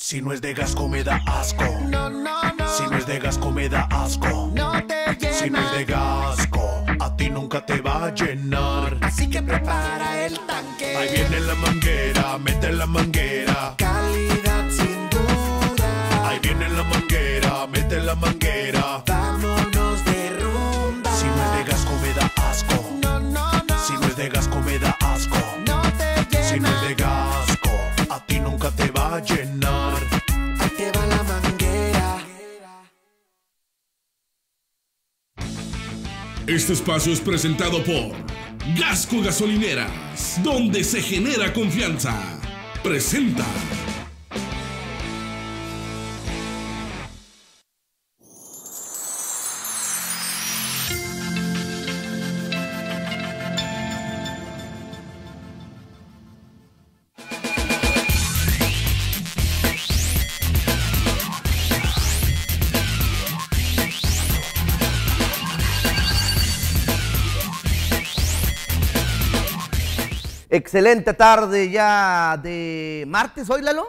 Si no es de Gasco me da asco. No, no, no. Si no es de Gasco me da asco. No te llena. Si no es de Gasco, a ti nunca te va a llenar. Así que prepara el tanque. Ahí viene la manguera, mete la manguera. Calidad sin duda. Ahí viene la manguera, mete la manguera. Vámonos de rumba. Si no es de Gasco me da asco. No, no, no. Si no es de Gasco me da asco. No te llena. Si no es de Gasco, a ti nunca te va a llenar. Ahí te va la manguera. Este espacio es presentado por Gasco Gasolineras, donde se genera confianza. Presenta. Excelente tarde ya de martes, ¿hoy, Lalo?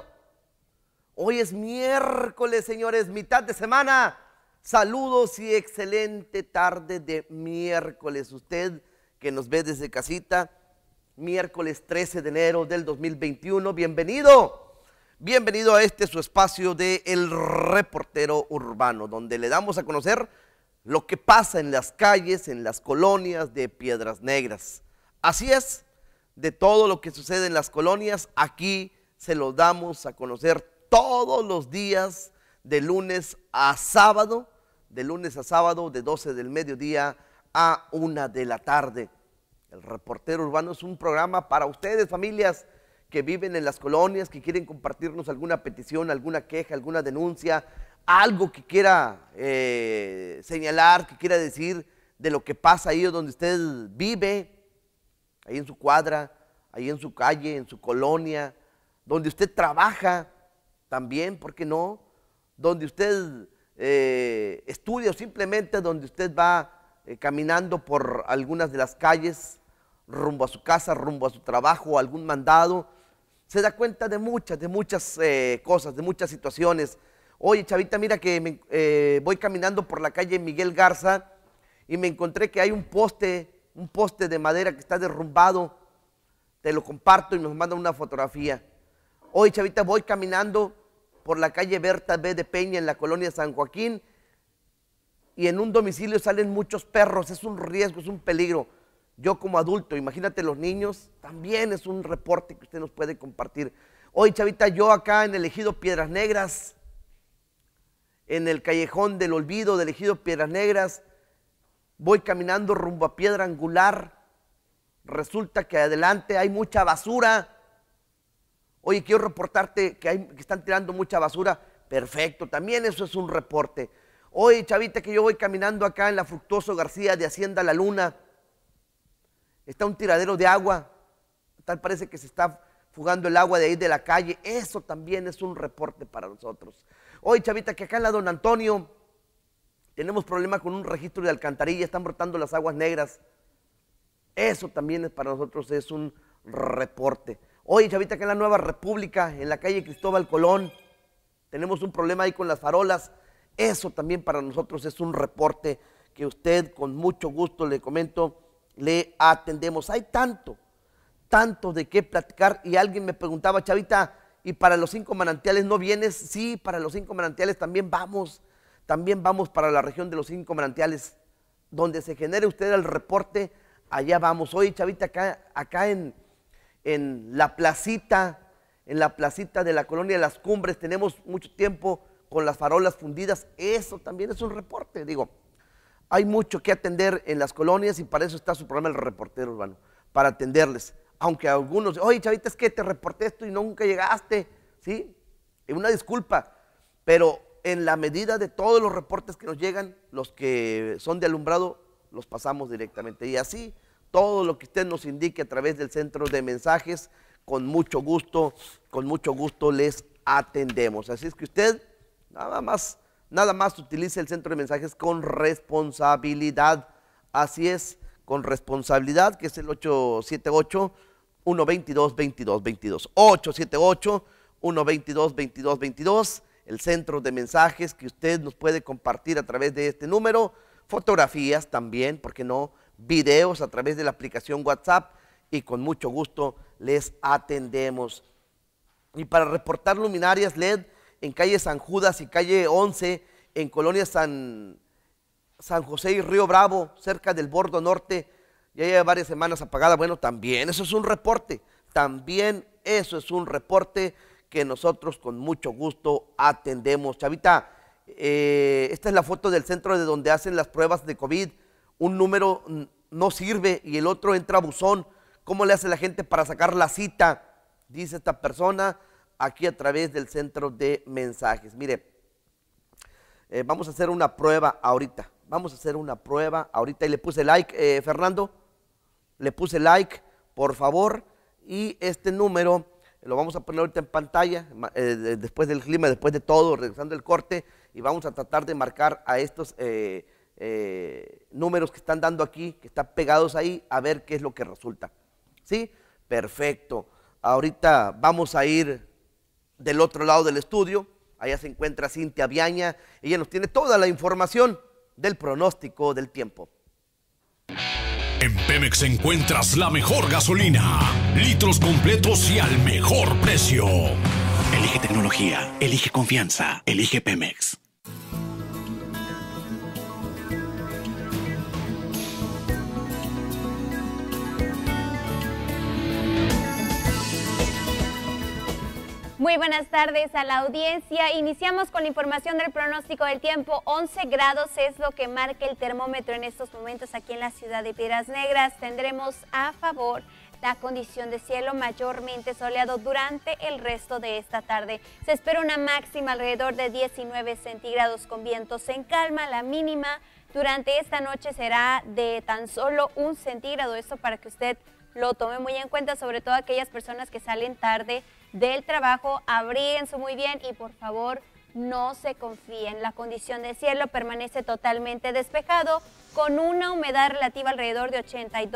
Hoy es miércoles, señores, mitad de semana. Saludos y excelente tarde de miércoles. Usted que nos ve desde casita, miércoles 13 de enero del 2021, bienvenido. Bienvenido a este su espacio de El Reportero Urbano, donde le damos a conocer lo que pasa en las calles, en las colonias de Piedras Negras. Así es. De todo lo que sucede en las colonias, aquí se lo damos a conocer todos los días, de lunes a sábado, de 12 del mediodía a 1 de la tarde. El Reportero Urbano es un programa para ustedes, familias que viven en las colonias, que quieren compartirnos alguna petición, alguna queja, alguna denuncia, algo que quiera señalar, que quiera decir de lo que pasa ahí donde usted vive, ahí en su cuadra, ahí en su calle, en su colonia, donde usted trabaja también, ¿por qué no? Donde usted estudia o simplemente donde usted va caminando por algunas de las calles, rumbo a su casa, rumbo a su trabajo, algún mandado, se da cuenta de muchas cosas, de muchas situaciones. Oye, Chavita, mira que voy caminando por la calle Miguel Garza y me encontré que hay un poste de madera que está derrumbado, te lo comparto y nos mandan una fotografía. Hoy, Chavita, voy caminando por la calle Berta B. de Peña en la colonia San Joaquín y en un domicilio salen muchos perros, es un riesgo, es un peligro. Yo como adulto, imagínate los niños, también es un reporte que usted nos puede compartir. Hoy, Chavita, yo acá en el ejido Piedras Negras, en el callejón del olvido del ejido Piedras Negras, voy caminando rumbo a Piedra Angular, resulta que adelante hay mucha basura. Oye, quiero reportarte que están tirando mucha basura. Perfecto, también eso es un reporte. Oye, Chavita, que yo voy caminando acá en la Fructuoso García de Hacienda La Luna, está un tiradero de agua, tal parece que se está fugando el agua de ahí de la calle. Eso también es un reporte para nosotros. Oye, Chavita, que acá en la Don Antonio tenemos problemas con un registro de alcantarilla, están brotando las aguas negras. Eso también para nosotros es un reporte. Oye, Chavita, que en la Nueva República, en la calle Cristóbal Colón, tenemos un problema ahí con las farolas. Eso también para nosotros es un reporte que usted con mucho gusto, le comento, le atendemos. Hay tanto de qué platicar y alguien me preguntaba, Chavita, ¿y para los 5 manantiales no vienes? Sí, para los 5 manantiales también vamos para la región de los 5 manantiales, donde se genere usted el reporte, allá vamos. Hoy, Chavita, acá en la placita de la colonia de Las Cumbres, tenemos mucho tiempo con las farolas fundidas. Eso también es un reporte. Digo, hay mucho que atender en las colonias y para eso está su programa El Reportero Urbano, para atenderles. Aunque algunos, oye, Chavita, es que te reporté esto y nunca llegaste, ¿sí? Una disculpa, pero en la medida de todos los reportes que nos llegan, los que son de alumbrado, los pasamos directamente. Y así, todo lo que usted nos indique a través del centro de mensajes, con mucho gusto les atendemos. Así es que usted nada más utilice el centro de mensajes con responsabilidad. Así es, con responsabilidad, que es el 878-122-2222. 878 122-2222, el centro de mensajes que usted nos puede compartir a través de este número, fotografías también, ¿por qué no? Videos a través de la aplicación WhatsApp y con mucho gusto les atendemos. Y para reportar luminarias LED en calle San Judas y calle 11, en colonia San José y Río Bravo, cerca del Bordo Norte, ya lleva varias semanas apagada. Bueno, también eso es un reporte, también eso es un reporte que nosotros con mucho gusto atendemos. Chavita, esta es la foto del centro de donde hacen las pruebas de COVID. Un número no sirve y el otro entra a buzón. ¿Cómo le hace la gente para sacar la cita? Dice esta persona aquí a través del centro de mensajes. Mire, vamos a hacer una prueba ahorita. Vamos a hacer una prueba ahorita y le puse like, Fernando. Le puse like, por favor. Y este número lo vamos a poner ahorita en pantalla, después del clima, después de todo, regresando el corte. Y vamos a tratar de marcar a estos números que están dando aquí, que están pegados ahí, a ver qué es lo que resulta. ¿Sí? Perfecto. Ahorita vamos a ir del otro lado del estudio. Allá se encuentra Cintia Viaña. Ella nos tiene toda la información del pronóstico del tiempo. En Pemex encuentras la mejor gasolina, litros completos y al mejor precio. Elige tecnología, elige confianza, elige Pemex. Muy buenas tardes a la audiencia. Iniciamos con la información del pronóstico del tiempo. 11 grados es lo que marca el termómetro en estos momentos aquí en la ciudad de Piedras Negras. Tendremos a favor la condición de cielo mayormente soleado durante el resto de esta tarde. Se espera una máxima alrededor de 19 centígrados con vientos en calma. La mínima durante esta noche será de tan solo 1 centígrado. Esto para que usted lo tome muy en cuenta, sobre todo aquellas personas que salen tarde del trabajo. Abríguense muy bien y por favor no se confíen. La condición de cielo permanece totalmente despejado con una humedad relativa alrededor de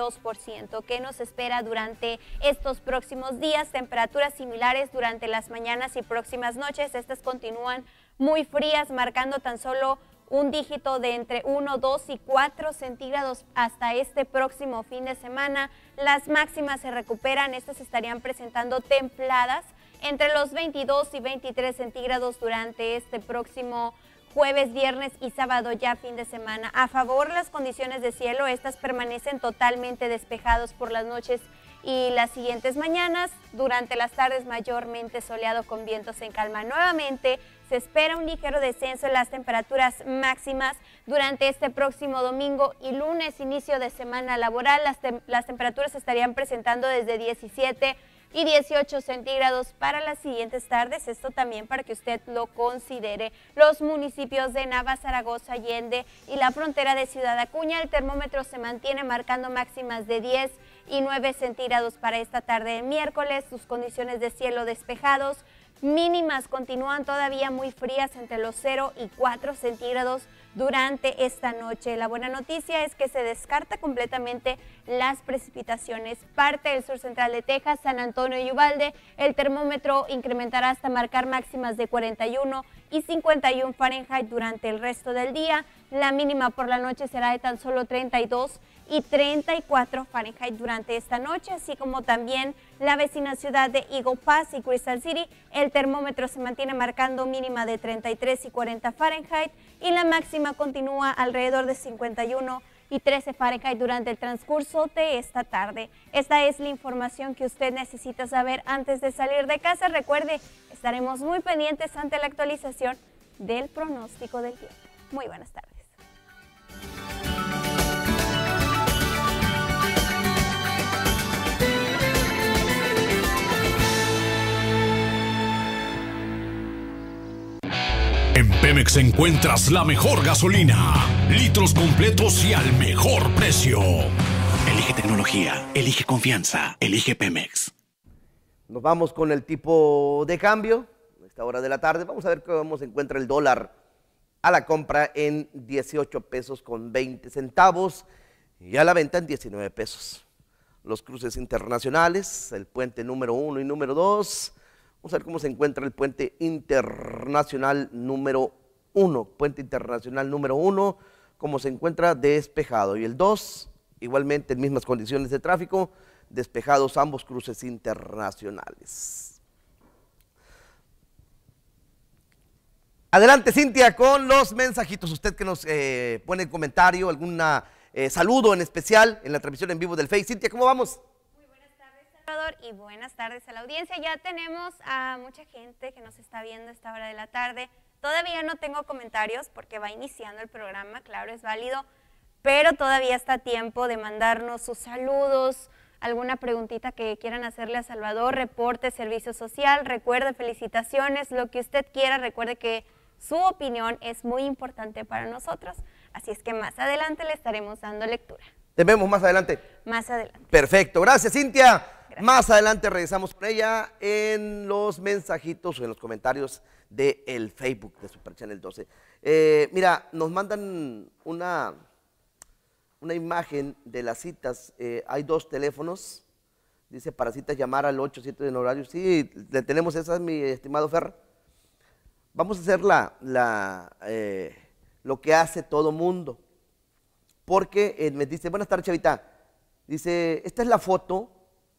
82%. ¿Qué nos espera durante estos próximos días? Temperaturas similares durante las mañanas y próximas noches. Estas continúan muy frías, marcando tan solo un dígito de entre 1, 2 y 4 centígrados hasta este próximo fin de semana. Las máximas se recuperan, estas estarían presentando templadas entre los 22 y 23 centígrados durante este próximo jueves, viernes y sábado, ya fin de semana. A favor las condiciones de cielo, estas permanecen totalmente despejados por las noches y las siguientes mañanas. Durante las tardes mayormente soleado con vientos en calma. Nuevamente se espera un ligero descenso en las temperaturas máximas durante este próximo domingo y lunes, inicio de semana laboral. Las temperaturas estarían presentando desde 17 y 18 centígrados para las siguientes tardes. Esto también para que usted lo considere. Los municipios de Nava, Zaragoza, Allende y la frontera de Ciudad Acuña, el termómetro se mantiene marcando máximas de 10 y 9 centígrados para esta tarde de miércoles. Sus condiciones de cielo despejados. Mínimas continúan todavía muy frías entre los 0 y 4 centígrados durante esta noche. La buena noticia es que se descarta completamente las precipitaciones. Parte del sur central de Texas, San Antonio y Uvalde, el termómetro incrementará hasta marcar máximas de 41 y 51 Fahrenheit durante el resto del día. La mínima por la noche será de tan solo 32 y 34 Fahrenheit durante esta noche, así como también la vecina ciudad de Eagle Pass y Crystal City. El termómetro se mantiene marcando mínima de 33 y 40 Fahrenheit y la máxima continúa alrededor de 51 y 13 Fahrenheit durante el transcurso de esta tarde. Esta es la información que usted necesita saber antes de salir de casa. Recuerde, estaremos muy pendientes ante la actualización del pronóstico del tiempo. Muy buenas tardes. En Pemex encuentras la mejor gasolina, litros completos y al mejor precio. Elige tecnología, elige confianza, elige Pemex. Nos vamos con el tipo de cambio a esta hora de la tarde. Vamos a ver cómo se encuentra el dólar a la compra en 18 pesos con 20 centavos y a la venta en 19 pesos. Los cruces internacionales, el puente número 1 y número 2, Vamos a ver cómo se encuentra el puente internacional número 1. Puente internacional número 1, cómo se encuentra despejado. Y el 2, igualmente en mismas condiciones de tráfico, despejados ambos cruces internacionales. Adelante, Cintia, con los mensajitos. Usted que nos pone el comentario, algún saludo en especial en la transmisión en vivo del Face. Cintia, ¿cómo vamos? Salvador, y buenas tardes a la audiencia. Ya tenemos a mucha gente que nos está viendo a esta hora de la tarde. Todavía no tengo comentarios porque va iniciando el programa, claro, es válido, pero todavía está a tiempo de mandarnos sus saludos, alguna preguntita que quieran hacerle a Salvador, reporte, servicio social, recuerde, felicitaciones, lo que usted quiera. Recuerde que su opinión es muy importante para nosotros, así es que más adelante le estaremos dando lectura. Te vemos más adelante. Más adelante. Perfecto, gracias, Cintia. Gracias. Más adelante regresamos con ella en los mensajitos o en los comentarios del Facebook de Super Channel 12. Mira, nos mandan una imagen de las citas. Hay 2 teléfonos. Dice para citas llamar al 87 en horario. Sí, le tenemos esas, mi estimado Fer. Vamos a hacer lo que hace todo mundo. Porque me dice, buenas tardes, Chavita. Dice, esta es la foto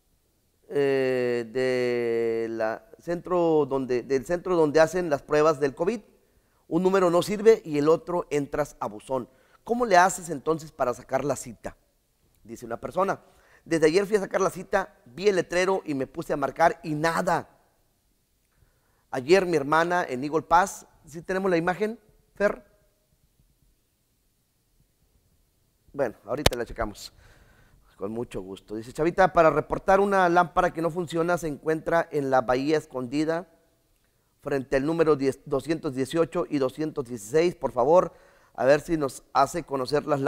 del centro donde hacen las pruebas del COVID. Un número no sirve y el otro entras a buzón. ¿Cómo le haces entonces para sacar la cita? Dice una persona. Desde ayer fui a sacar la cita, vi el letrero y me puse a marcar y nada. Ayer mi hermana en Eagle Pass, ¿sí tenemos la imagen, Fer? Bueno, ahorita la checamos. Con mucho gusto. Dice, Chavita, para reportar una lámpara que no funciona, se encuentra en la Bahía Escondida, frente al número 218 y 216. Por favor, a ver si nos hace conocer las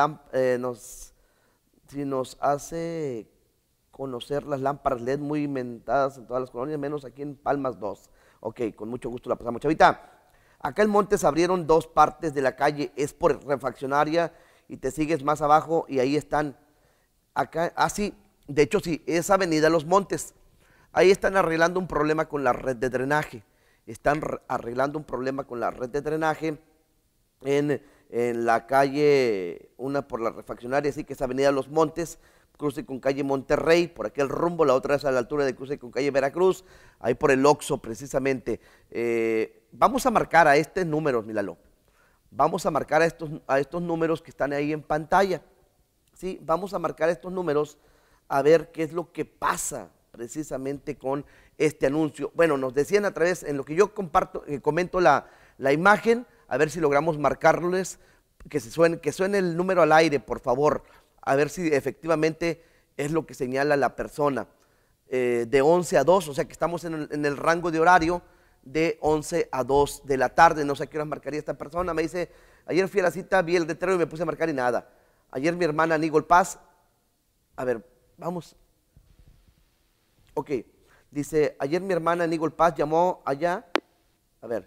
lámparas LED muy inventadas en todas las colonias, menos aquí en Palmas 2. Ok, con mucho gusto la pasamos. Chavita, acá en Montes abrieron 2 partes de la calle, es por refaccionaria y te sigues más abajo y ahí están. Acá, sí, de hecho sí, es Avenida Los Montes. Ahí están arreglando un problema con la red de drenaje. Están arreglando un problema con la red de drenaje en la calle, una por la refaccionaria, así que es Avenida Los Montes, cruce con calle Monterrey, por aquel rumbo, la otra es a la altura de cruce con calle Veracruz, ahí por el Oxxo precisamente. Vamos a marcar a estos números, Milalo. Vamos a marcar a estos números que están ahí en pantalla. Sí, vamos a marcar estos números a ver qué es lo que pasa precisamente con este anuncio. Bueno, nos decían a través, en lo que yo comento la imagen, a ver si logramos marcarles, que suene el número al aire, por favor, a ver si efectivamente es lo que señala la persona. De 11 a 2, o sea que estamos en el rango de horario de 11 a 2 de la tarde. No sé a qué hora marcaría esta persona. Me dice, ayer fui a la cita, vi el letrero y me puse a marcar y nada. Ayer mi hermana en Eagle Pass, a ver, vamos. Ok, dice, ayer mi hermana en Eagle Pass llamó allá, a ver.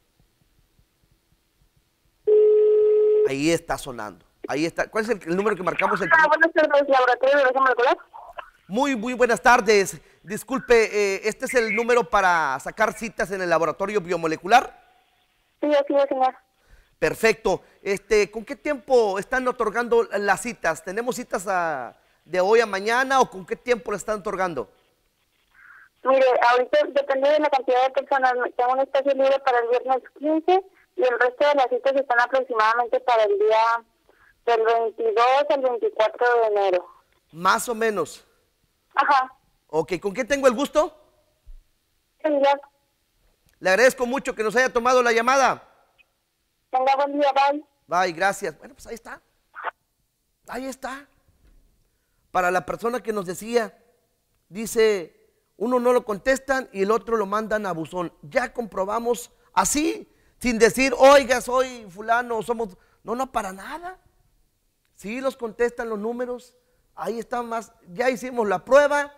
Ahí está sonando, ahí está. ¿Cuál es el número que marcamos? Buenas tardes, laboratorio de biología molecular. Muy buenas tardes. Disculpe, ¿este es el número para sacar citas en el laboratorio biomolecular? Sí, así es, señor. Perfecto. ¿Con qué tiempo están otorgando las citas? ¿Tenemos citas de hoy a mañana o con qué tiempo le están otorgando? Mire, ahorita depende de la cantidad de personas. Tengo un espacio libre para el viernes 15 y el resto de las citas están aproximadamente para el día del 22 al 24 de enero. Más o menos. Ajá. Ok, ¿con qué tengo el gusto? Señor. Le agradezco mucho que nos haya tomado la llamada. Tenga buen día, bye. Bye, gracias. Bueno, pues ahí está. Ahí está. Para la persona que nos decía, dice, uno no lo contestan y el otro lo mandan a buzón. Ya comprobamos así, sin decir, oiga, soy fulano, somos... No, para nada. Sí los contestan los números. Ahí está más. Ya hicimos la prueba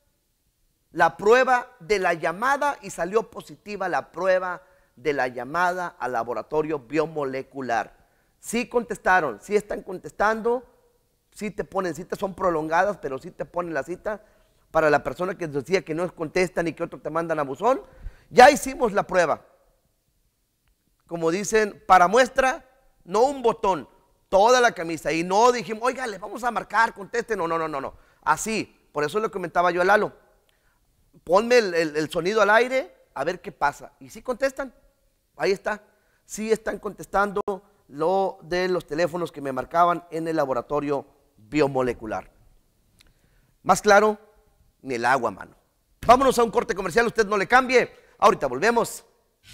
de la llamada y salió positiva la prueba de la llamada al laboratorio biomolecular. Sí contestaron, sí están contestando, sí te ponen citas, son prolongadas, pero sí te ponen la cita para la persona que decía que no contestan y que otro te mandan a buzón. Ya hicimos la prueba. Como dicen, para muestra, no un botón, toda la camisa. Y no dijimos, oiga, le vamos a marcar, conteste. No, no, no, no, no. Así, por eso le comentaba yo a Lalo. Ponme el sonido al aire, a ver qué pasa. Y sí contestan, ahí está. Sí están contestando lo de los teléfonos que me marcaban en el laboratorio biomolecular. Más claro, ni el agua, mano. Vámonos a un corte comercial, usted no le cambie. Ahorita volvemos.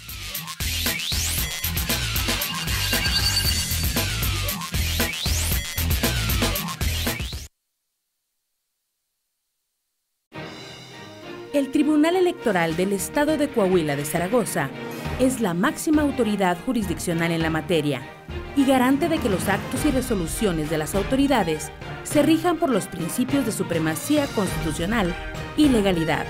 El Tribunal Electoral del Estado de Coahuila de Zaragoza es la máxima autoridad jurisdiccional en la materia y garante de que los actos y resoluciones de las autoridades se rijan por los principios de supremacía constitucional y legalidad.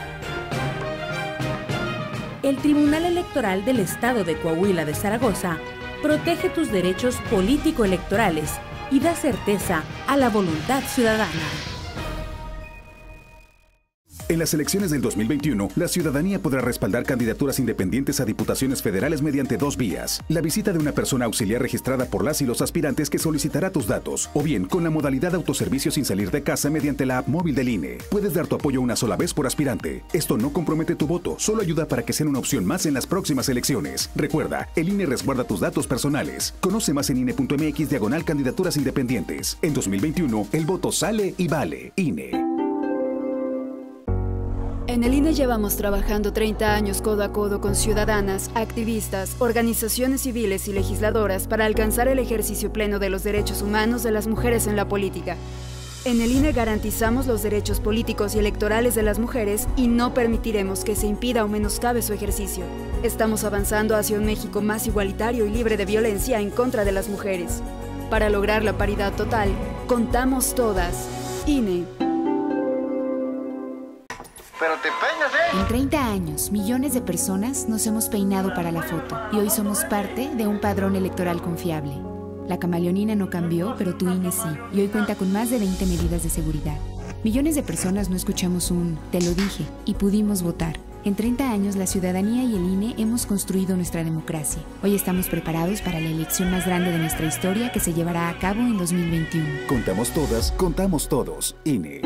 El Tribunal Electoral del Estado de Coahuila de Zaragoza protege tus derechos político-electorales y da certeza a la voluntad ciudadana. En las elecciones del 2021, la ciudadanía podrá respaldar candidaturas independientes a diputaciones federales mediante 2 vías. La visita de una persona auxiliar registrada por las y los aspirantes que solicitará tus datos, o bien con la modalidad de autoservicio sin salir de casa mediante la app móvil del INE. Puedes dar tu apoyo una sola vez por aspirante. Esto no compromete tu voto, solo ayuda para que sea una opción más en las próximas elecciones. Recuerda, el INE resguarda tus datos personales. Conoce más en INE.mx/candidaturas independientes. En 2021, el voto sale y vale. INE. En el INE llevamos trabajando 30 años codo a codo con ciudadanas, activistas, organizaciones civiles y legisladoras para alcanzar el ejercicio pleno de los derechos humanos de las mujeres en la política. En el INE garantizamos los derechos políticos y electorales de las mujeres y no permitiremos que se impida o menoscabe su ejercicio. Estamos avanzando hacia un México más igualitario y libre de violencia en contra de las mujeres. Para lograr la paridad total, contamos todas. INE. Pero te peinas, ¿eh? En 30 años, millones de personas nos hemos peinado para la foto y hoy somos parte de un padrón electoral confiable. La camaleonina no cambió, pero tu INE sí, y hoy cuenta con más de 20 medidas de seguridad. Millones de personas no escuchamos un "te lo dije" y pudimos votar. En 30 años, la ciudadanía y el INE hemos construido nuestra democracia. Hoy estamos preparados para la elección más grande de nuestra historia que se llevará a cabo en 2021. Contamos todas, contamos todos. INE.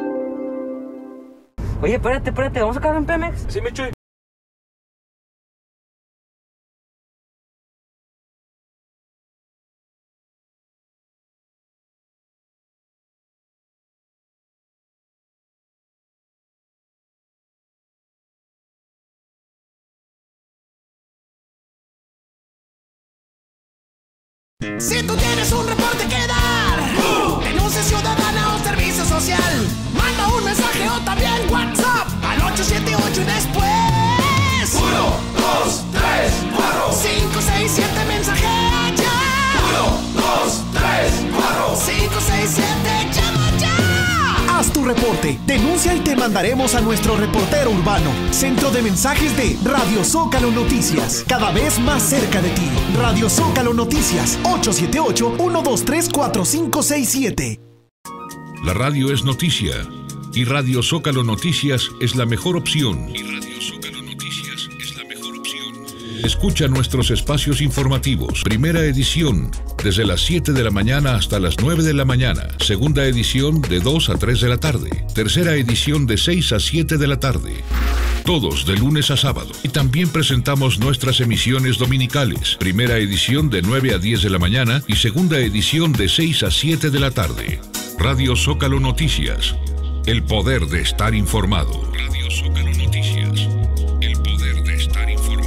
Oye, espérate, ¿vamos a acabar en Pemex? Sí, mi Chuy. Si tú tienes un reporte que dar, denuncia ciudadana o servicio social, manda un mensaje o también WhatsApp al 878 y después 1, 2, 3, 4 5, 6, 7 mensajea ya. 1, 2, 3, 4 5, 6, 7, llama ya. Haz tu reporte, denuncia y te mandaremos a nuestro reportero urbano. Centro de mensajes de Radio Zócalo Noticias, cada vez más cerca de ti. Radio Zócalo Noticias, 878-123-4567. La radio es noticia y Radio Zócalo Noticias es la mejor opción. Escucha nuestros espacios informativos. Primera edición, desde las 7 de la mañana hasta las 9 de la mañana. Segunda edición, de 2 a 3 de la tarde. Tercera edición, de 6 a 7 de la tarde. Todos de lunes a sábado. Y también presentamos nuestras emisiones dominicales. Primera edición, de 9 a 10 de la mañana y segunda edición, de 6 a 7 de la tarde. Radio Zócalo Noticias. El poder de estar informado. Radio Zócalo Noticias. El poder de estar informado.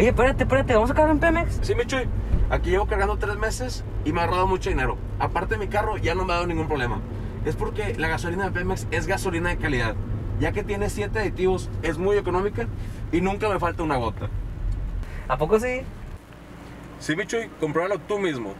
Oye, espérate, ¿vamos a cargar en Pemex? Sí, mi Chuy. Aquí llevo cargando 3 meses y me ha ahorrado mucho dinero. Aparte, mi carro ya no me ha dado ningún problema. Es porque la gasolina de Pemex es gasolina de calidad. Ya que tiene 7 aditivos, es muy económica y nunca me falta una gota. ¿A poco sí? Sí, mi Chuy, compruébalo tú mismo.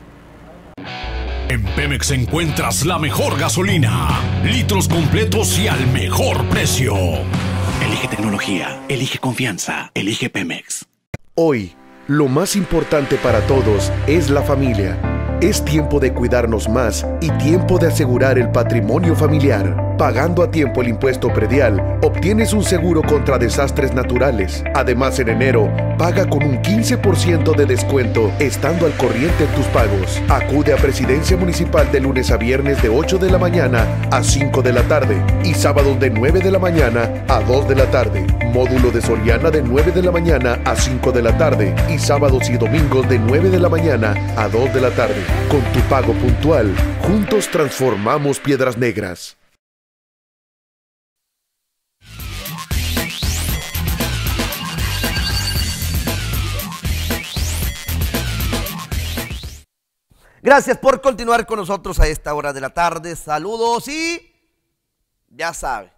En Pemex encuentras la mejor gasolina, litros completos y al mejor precio. Elige tecnología, elige confianza, elige Pemex. Hoy, lo más importante para todos es la familia. Es tiempo de cuidarnos más y tiempo de asegurar el patrimonio familiar. Pagando a tiempo el impuesto predial, obtienes un seguro contra desastres naturales. Además, en enero, paga con un 15% de descuento, estando al corriente en tus pagos. Acude a Presidencia Municipal de lunes a viernes de 8 de la mañana a 5 de la tarde y sábados de 9 de la mañana a 2 de la tarde. Módulo de Soriana de 9 de la mañana a 5 de la tarde y sábados y domingos de 9 de la mañana a 2 de la tarde. Con tu pago puntual, juntos transformamos Piedras Negras. Gracias por continuar con nosotros a esta hora de la tarde. Saludos y ya sabe,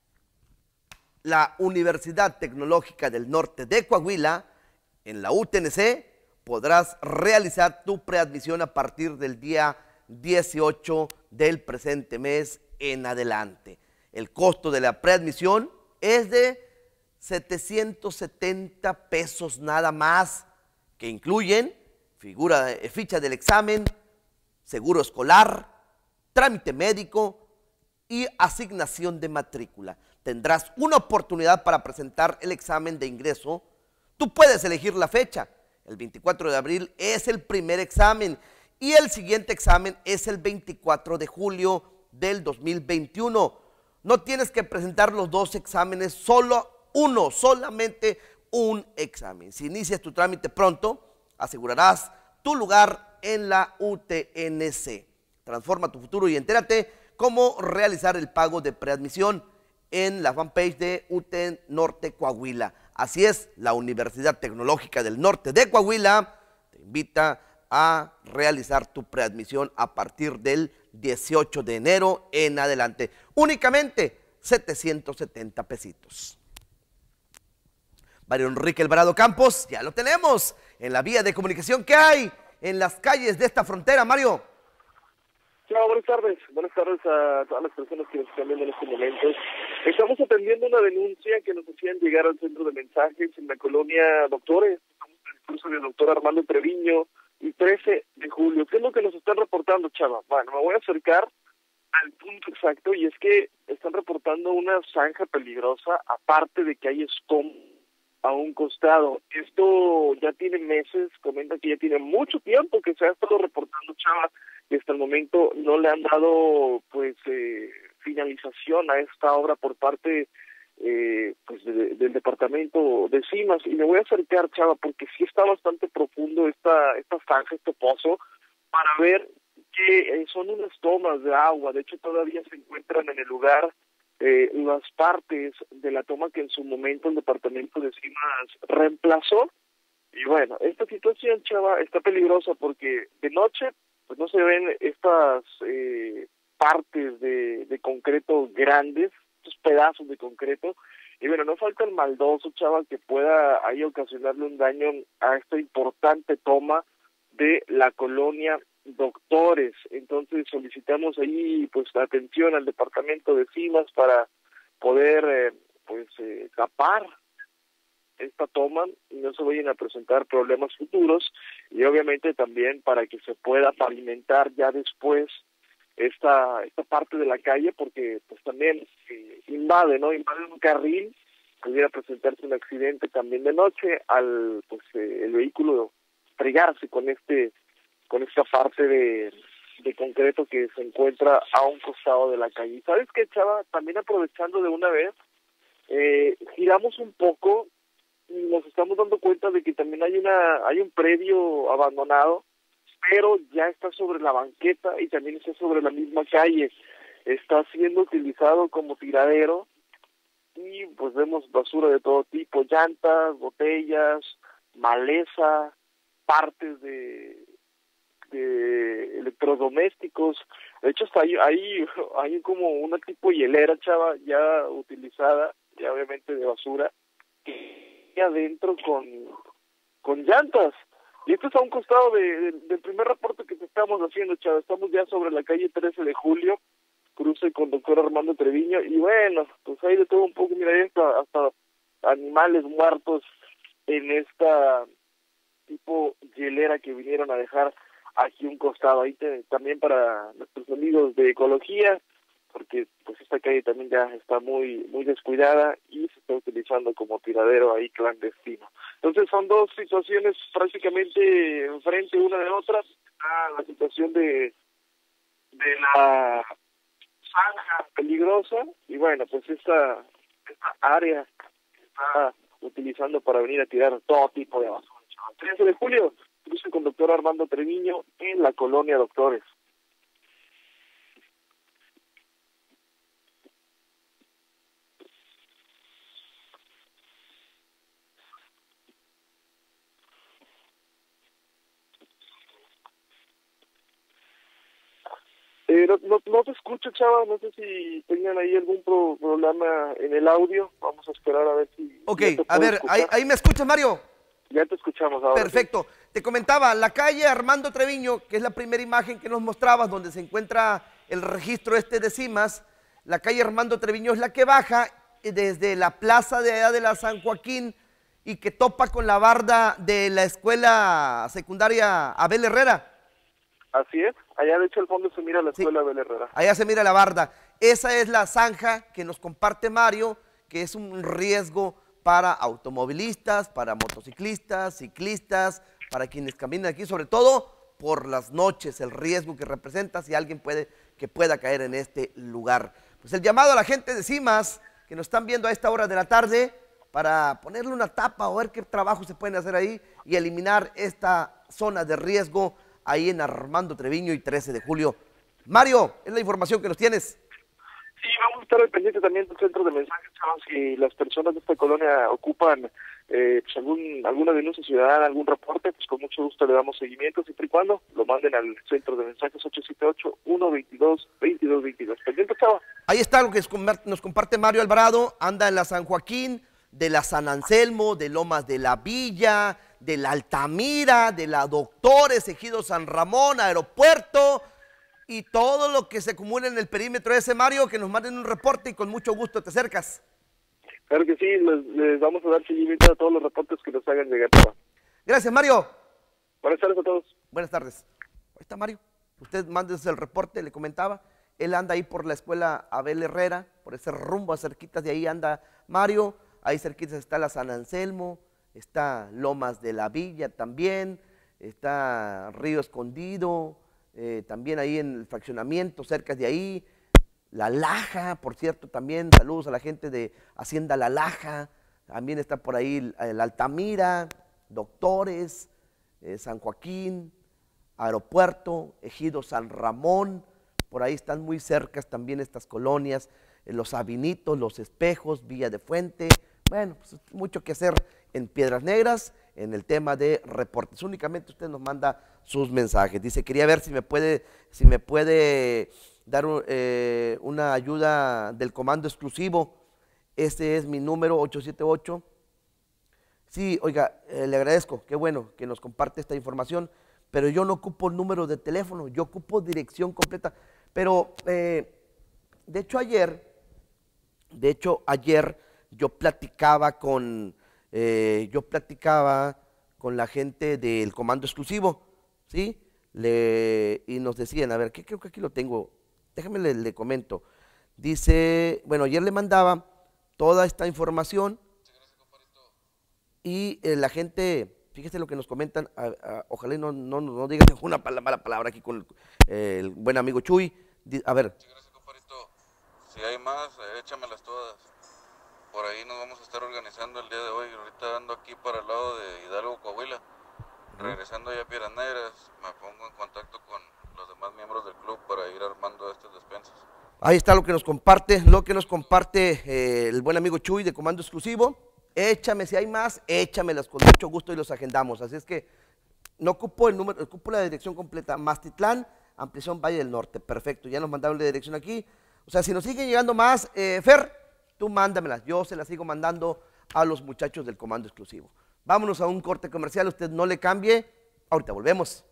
la Universidad Tecnológica del Norte de Coahuila, en la UTNC, podrás realizar tu preadmisión a partir del día 18 del presente mes en adelante. El costo de la preadmisión es de 770 pesos nada más, que incluyen ficha del examen, seguro escolar, trámite médico y asignación de matrícula. Tendrás una oportunidad para presentar el examen de ingreso. Tú puedes elegir la fecha. El 24 de abril es el primer examen y el siguiente examen es el 24 de julio del 2021. No tienes que presentar los 2 exámenes, solamente un examen. Si inicias tu trámite pronto, asegurarás tu lugar en la UTNC. Transforma tu futuro y entérate cómo realizar el pago de preadmisión en la fanpage de UTN Norte Coahuila. Así es, la Universidad Tecnológica del Norte de Coahuila te invita a realizar tu preadmisión a partir del 18 de enero en adelante. Únicamente 770 pesitos. Mario Enrique Alvarado Campos, ya lo tenemos en la vía de comunicación que hay en las calles de esta frontera. Mario. Chao, buenas tardes a todas las personas que nos están viendo en estos momentos. Estamos atendiendo una denuncia que nos hacían llegar al centro de mensajes en la colonia Doctores, el curso del doctor Armando Treviño, y 13 de julio. ¿Qué es lo que nos están reportando, Chava? Bueno, me voy a acercar al punto exacto, y es que están reportando una zanja peligrosa, aparte de que hay escombros a un costado. Esto ya tiene meses, comenta que ya tiene mucho tiempo que se ha estado reportando, Chava, y hasta el momento no le han dado finalización a esta obra por parte del departamento de CIMAS. Y me voy a acercar, Chava, porque sí está bastante profundo esta zanja, este pozo, para ver que son unas tomas de agua. De hecho, todavía se encuentran en el lugar las partes de la toma que en su momento el departamento de CIMAS reemplazó. Y bueno, esta situación, Chava, está peligrosa porque de noche pues no se ven estas partes de concreto grandes, estos pedazos de concreto. Y bueno, no falta el maldoso, Chava, que pueda ahí ocasionarle un daño a esta importante toma de la colonia Doctores. Entonces solicitamos ahí pues atención al departamento de CIMAS para poder tapar esta toma y no se vayan a presentar problemas futuros, y obviamente también para que se pueda pavimentar ya después esta parte de la calle, porque pues también invade un carril, pudiera presentarse un accidente también de noche al el vehículo estrellarse con esta parte de concreto que se encuentra a un costado de la calle. ¿Sabes qué, Chava? También aprovechando de una vez, giramos un poco y nos estamos dando cuenta de que también hay un predio abandonado, pero ya está sobre la banqueta y también está sobre la misma calle. Está siendo utilizado como tiradero y pues vemos basura de todo tipo, llantas, botellas, maleza, partes de electrodomésticos. De hecho, hasta hay como una tipo hielera, chava, ya utilizada, ya obviamente de basura, y adentro con llantas. Y esto es a un costado del primer reporte que te estamos haciendo, chava. Estamos ya sobre la calle 13 de Julio, cruce con doctor Armando Treviño, y bueno, pues hay de todo un poco. Mira, hay hasta animales muertos en esta tipo hielera que vinieron a dejar aquí un costado. Ahí también para nuestros amigos de ecología, porque pues esta calle también ya está muy descuidada y se está utilizando como tiradero ahí clandestino. Entonces son dos situaciones prácticamente enfrente una de otra. Está la situación de la zanja peligrosa, y bueno, pues esta área está utilizando para venir a tirar todo tipo de basura. 13 de julio, cruce con doctor Armando Treviño en la colonia Doctores. No te escucho, chava, no sé si tengan ahí algún problema en el audio. Vamos a esperar a ver si... Ok, a ver, ahí me escuchas, Mario. Ya te escuchamos ahora. Perfecto. Sí. Te comentaba, la calle Armando Treviño, que es la primera imagen que nos mostrabas, donde se encuentra el registro de CIMAS. La calle Armando Treviño es la que baja desde la plaza de allá de la San Joaquín y que topa con la barda de la escuela secundaria Abel Herrera. Así es, allá de hecho al fondo se mira la escuela Abel Herrera. Allá se mira la barda. Esa es la zanja que nos comparte Mario, que es un riesgo para automovilistas, para motociclistas, ciclistas, para quienes caminan aquí, sobre todo por las noches, el riesgo que representa si alguien pueda caer en este lugar. Pues el llamado a la gente de CIMAS, que nos están viendo a esta hora de la tarde, para ponerle una tapa o ver qué trabajo se pueden hacer ahí y eliminar esta zona de riesgo ahí en Armando Treviño y 13 de julio. Mario, es la información que nos tienes. Sí, vamos a estar al pendiente también del centro de mensajes, chavos. Si las personas de esta colonia ocupan pues alguna denuncia ciudadana, algún reporte, pues con mucho gusto le damos seguimiento, siempre y cuando lo manden al centro de mensajes 878-122-2222. Pendiente, chava. Ahí está lo que nos comparte Mario Alvarado. Anda en la San Joaquín, de la San Anselmo, de Lomas de la Villa, de la Altamira, de la Doctores, Ejido San Ramón, Aeropuerto, y todo lo que se acumula en el perímetro de ese, Mario, que nos manden un reporte y con mucho gusto te acercas. Claro que sí, les vamos a dar seguimiento a todos los reportes que nos hagan llegar. Gracias, Mario. Buenas tardes a todos. Buenas tardes. Ahí está Mario. Usted mándenos el reporte, le comentaba. Él anda ahí por la escuela Abel Herrera, por ese rumbo, cerquitas de ahí anda Mario. Ahí cerquitas está la San Anselmo, está Lomas de la Villa también, está Río Escondido, también ahí en el fraccionamiento, cerca de ahí, La Laja, por cierto, también, saludos a la gente de Hacienda La Laja, también está por ahí el Altamira, Doctores, San Joaquín, Aeropuerto, Ejido San Ramón, por ahí están muy cercas también estas colonias, Los Sabinitos, Los Espejos, Villa de Fuente. Bueno, pues mucho que hacer en Piedras Negras, en el tema de reportes. Únicamente usted nos manda sus mensajes. Dice, quería ver si me puede dar una ayuda del comando exclusivo. Este es mi número, 878. Sí, oiga, le agradezco, qué bueno que nos comparte esta información, pero yo no ocupo el número de teléfono, yo ocupo dirección completa. Pero, de hecho, ayer yo platicaba con la gente del comando exclusivo, ¿sí? Y nos decían, a ver, creo que aquí lo tengo, déjame le comento. Dice, bueno, ayer le mandaba toda esta información y la gente, fíjese lo que nos comentan, ojalá no digan ninguna mala palabra aquí con el buen amigo Chuy. A ver. Sí, gracias, compadrito. Si hay más, échamelas todas. Por ahí nos vamos a estar organizando el día de hoy. Ahorita ando aquí para el lado de Hidalgo, Coahuila. Regresando ya a Piedras Negras, me pongo en contacto con los demás miembros del club para ir armando estas despensas. Ahí está lo que nos comparte el buen amigo Chuy de Comando Exclusivo. échame, si hay más, échamelas con mucho gusto y los agendamos. Así es que no ocupo el número, ocupo la dirección completa. Mastitlán, Ampliación Valle del Norte. Perfecto, ya nos mandaron la dirección aquí. O sea, si nos siguen llegando más, Fer, tú mándamelas. Yo se las sigo mandando a los muchachos del Comando Exclusivo. Vámonos a un corte comercial, usted no le cambie. Ahorita volvemos.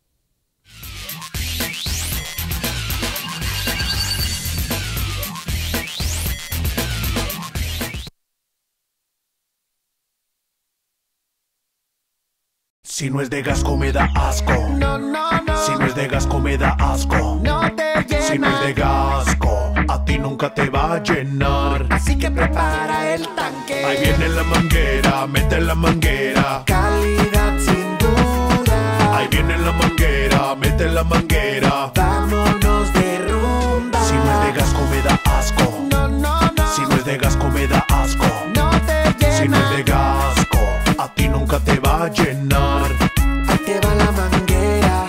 Si no es de Gasco me da asco. No, no, no. Si no es de Gasco me da asco. No te llena. Si no es de Gasco, a ti nunca te va a llenar. Así que prepara el tanque. Ahí viene la manguera, mete la manguera. Calidad sin duda. Ahí viene la manguera, mete la manguera. Vámonos de rumba. Si no es de Gasco me da asco. No, no, no. Si no es de Gasco me da asco. No te llena. Si no es de Gasco, a ti nunca te va a llenar. Ahí te va la manguera.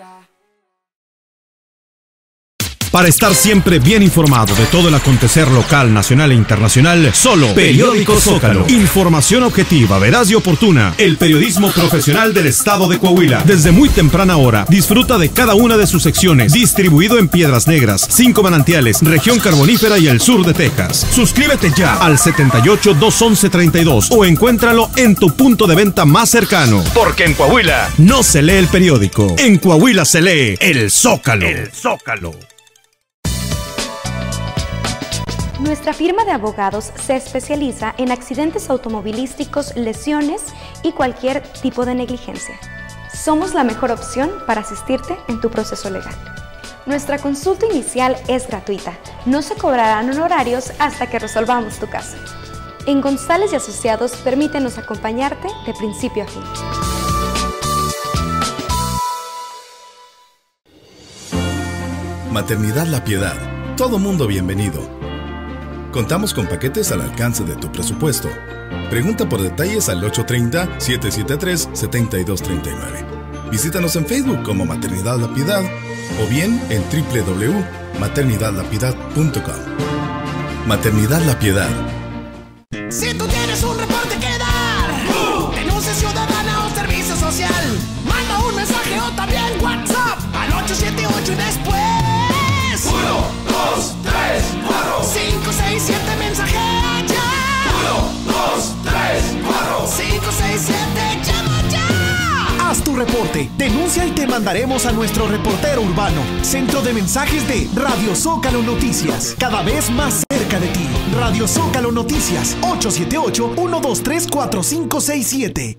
Para estar siempre bien informado de todo el acontecer local, nacional e internacional, solo Periódico Zócalo. Información objetiva, veraz y oportuna. El periodismo profesional del estado de Coahuila. Desde muy temprana hora, disfruta de cada una de sus secciones. Distribuido en Piedras Negras, 5 Manantiales, región carbonífera y el sur de Texas. Suscríbete ya al 78-211-32 o encuéntralo en tu punto de venta más cercano. Porque en Coahuila no se lee el periódico. En Coahuila se lee el Zócalo. El Zócalo. Nuestra firma de abogados se especializa en accidentes automovilísticos, lesiones y cualquier tipo de negligencia. Somos la mejor opción para asistirte en tu proceso legal. Nuestra consulta inicial es gratuita. No se cobrarán honorarios hasta que resolvamos tu caso. En González y Asociados, permítenos acompañarte de principio a fin. Maternidad La Piedad. Todo mundo bienvenido. Contamos con paquetes al alcance de tu presupuesto. Pregunta por detalles al 830-773-7239. Visítanos en Facebook como Maternidad La Piedad o bien en www.maternidadlapiedad.com. Maternidad La Piedad. Si tú tienes un reporte que dar, denuncia ciudadana o servicio social, manda un mensaje o también WhatsApp al 878 y después 1, 2, 3, 4, 5, 6, 7 mensajes ya. 1, 2, 3, 4, 5, 6, 7, llama ya. Haz tu reporte, denuncia y te mandaremos a nuestro reportero urbano. Centro de mensajes de Radio Zócalo Noticias, cada vez más cerca de ti. Radio Zócalo Noticias, 878-123-4567.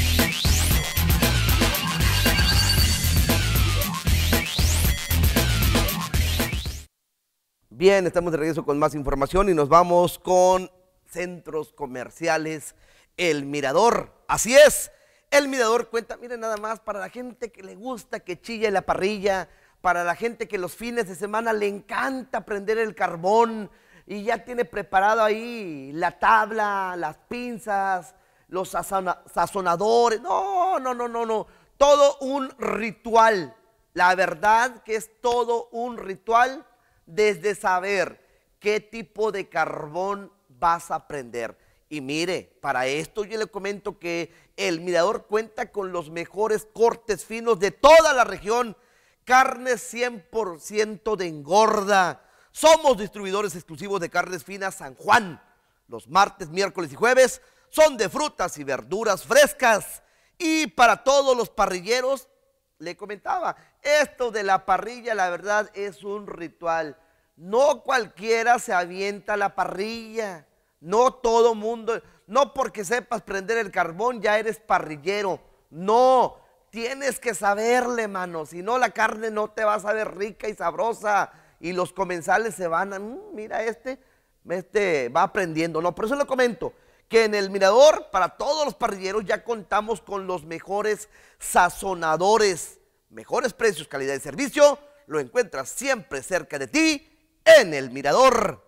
Bien, estamos de regreso con más información y nos vamos con centros comerciales El Mirador. Así es, El Mirador cuenta, miren nada más, para la gente que le gusta que chille la parrilla, para la gente que los fines de semana le encanta prender el carbón y ya tiene preparado ahí la tabla, las pinzas, los sazonadores. No, todo un ritual. La verdad que es todo un ritual. Desde saber qué tipo de carbón vas a prender. Y mire, para esto yo le comento que El Mirador cuenta con los mejores cortes finos de toda la región. Carnes 100% de engorda. Somos distribuidores exclusivos de carnes finas San Juan. Los martes, miércoles y jueves son de frutas y verduras frescas. Y para todos los parrilleros, le comentaba, esto de la parrilla la verdad es un ritual. No cualquiera se avienta a la parrilla, no todo mundo, no porque sepas prender el carbón ya eres parrillero. No, tienes que saberle, mano, si no la carne no te va a saber rica y sabrosa y los comensales se van a, mira este va aprendiendo. No, por eso le comento que en El Mirador, para todos los parrilleros, ya contamos con los mejores sazonadores, mejores precios, calidad de servicio, lo encuentras siempre cerca de ti en El Mirador.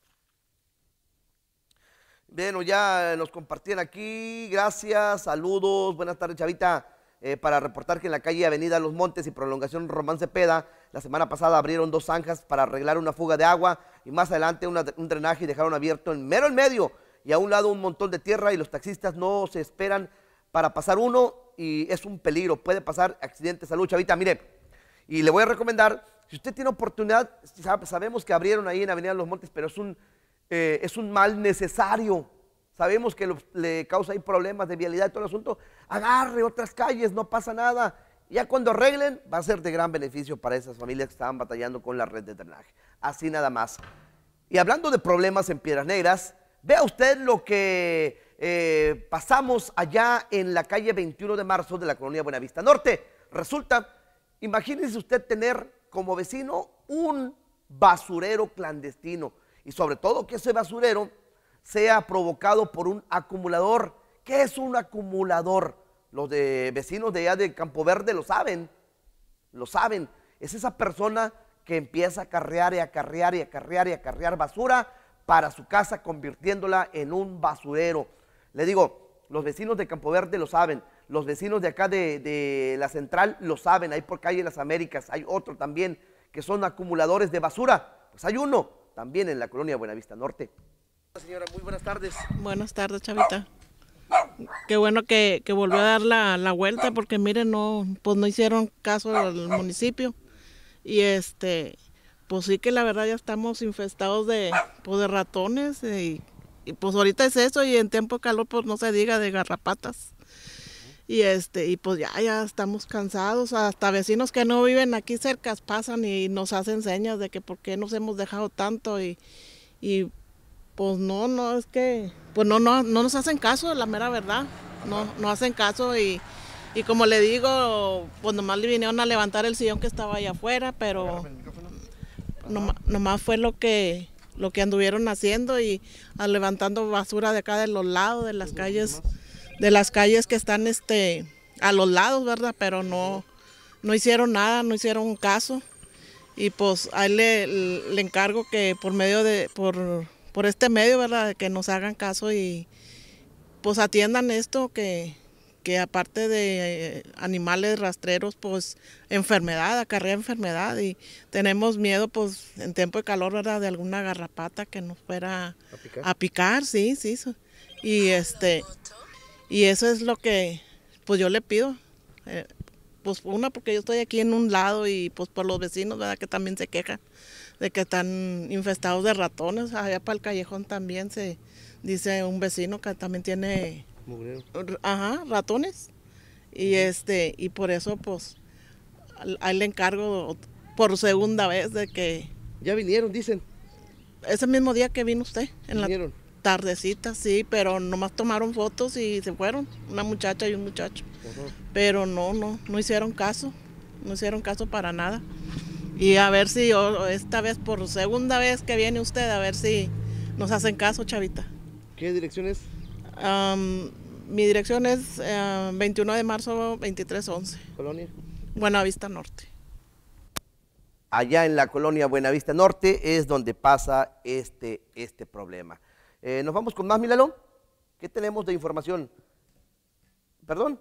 Bueno, ya nos compartían aquí, gracias, saludos, buenas tardes, Chavita, para reportar que en la calle Avenida Los Montes y Prolongación Román Cepeda, la semana pasada abrieron 2 zanjas para arreglar una fuga de agua y más adelante un drenaje y dejaron abierto en mero en medio y a un lado un montón de tierra y los taxistas no se esperan para pasar uno y es un peligro, puede pasar accidentes. Salud, Chavita, mire, y le voy a recomendar, si usted tiene oportunidad, sabemos que abrieron ahí en Avenida Los Montes, pero es un mal necesario, sabemos que le causa ahí problemas de vialidad y todo el asunto, agarre otras calles, no pasa nada, ya cuando arreglen va a ser de gran beneficio para esas familias que estaban batallando con la red de drenaje, así nada más. Y hablando de problemas en Piedras Negras, vea usted lo que pasamos allá en la calle 21 de marzo de la colonia Buenavista Norte. Resulta, imagínese usted tener como vecino un basurero clandestino y sobre todo que ese basurero sea provocado por un acumulador. ¿Qué es un acumulador? Los vecinos de allá de Campo Verde lo saben, es esa persona que empieza a acarrear y acarrear y acarrear y acarrear basura para su casa, convirtiéndola en un basurero. Le digo, los vecinos de Campo Verde lo saben, los vecinos de acá de la central lo saben, ahí por calle Las Américas hay otro también que son acumuladores de basura, pues hay uno también en la colonia Buenavista Norte. Señora, muy buenas tardes. Buenas tardes, Chavita. Qué bueno que volvió a dar la vuelta porque miren, pues no hicieron caso al municipio y pues sí que la verdad ya estamos infestados de ratones y pues ahorita es eso y en tiempo de calor pues no se diga de garrapatas y pues ya estamos cansados, hasta vecinos que no viven aquí cerca pasan y nos hacen señas de que por qué nos hemos dejado tanto y pues no, es que pues no nos hacen caso, la mera verdad, no hacen caso y como le digo, pues nomás le vinieron a levantar el sillón que estaba allá afuera, pero nomás fue lo que anduvieron haciendo y levantando basura de acá de los lados, de las calles que están a los lados, ¿verdad? Pero no hicieron nada, no hicieron caso y pues a él le encargo que por este medio, ¿verdad? Que nos hagan caso y pues atiendan esto que aparte de animales rastreros, pues acarrea enfermedad y tenemos miedo pues en tiempo de calor, ¿verdad? De alguna garrapata que nos fuera a picar, sí. Y eso es lo que pues yo le pido. Pues porque yo estoy aquí en un lado y pues por los vecinos, ¿verdad? Que también se quejan de que están infestados de ratones. Allá para el callejón también se dice un vecino que también tiene ratones y por eso pues ahí le encargo por segunda vez de que ya vinieron, dicen ese mismo día que vino usted en la tardecita, sí, pero nomás tomaron fotos y se fueron, una muchacha y un muchacho, pero no hicieron caso para nada. Y a ver si esta vez, por segunda vez que viene usted, a ver si nos hacen caso, Chavita. ¿Qué dirección es? Mi dirección es 21 de marzo 2311. ¿Colonia? Buenavista Norte. Allá en la colonia Buenavista Norte es donde pasa este problema. ¿Nos vamos con más, Milalo? ¿Qué tenemos de información? ¿Perdón?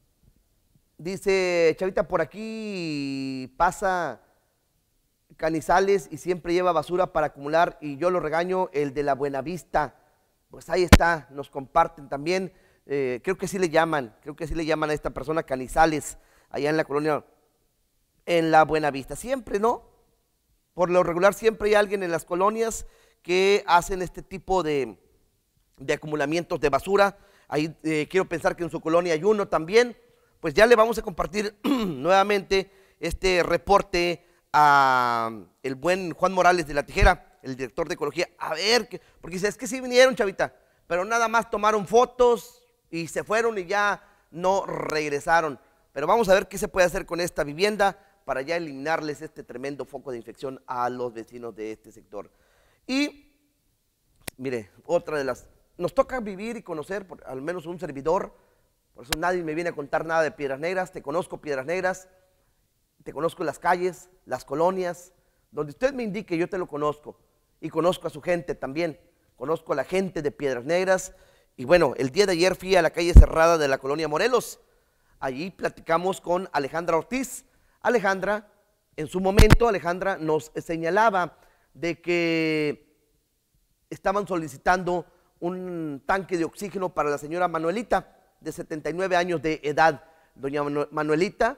Dice Chavita, por aquí pasa Canizales y siempre lleva basura para acumular y yo lo regaño, el de la Buenavista. Pues ahí está, nos comparten también, creo que sí le llaman a esta persona Canizales, allá en la colonia, en la Buenavista. Siempre, ¿no? Por lo regular siempre hay alguien en las colonias que hacen este tipo de acumulamientos de basura. Ahí quiero pensar que en su colonia hay uno también. Pues ya le vamos a compartir nuevamente este reporte a el buen Juan Morales de la Tijera, el director de ecología, a ver, porque dice, es que sí vinieron, Chavita, pero nada más tomaron fotos y se fueron y ya no regresaron. Pero vamos a ver qué se puede hacer con esta vivienda para ya eliminarles este tremendo foco de infección a los vecinos de este sector. Y, mire, otra de las, nos toca vivir y conocer, al menos un servidor, por eso nadie me viene a contar nada de Piedras Negras, te conozco Piedras Negras, te conozco las calles, las colonias, donde usted me indique yo te lo conozco, y conozco a su gente también, conozco a la gente de Piedras Negras, y bueno, el día de ayer fui a la calle cerrada de la colonia Morelos, allí platicamos con Alejandra Ortiz. Alejandra, en su momento, Alejandra nos señalaba de que estaban solicitando un tanque de oxígeno para la señora Manuelita, de 79 años de edad. Doña Manuelita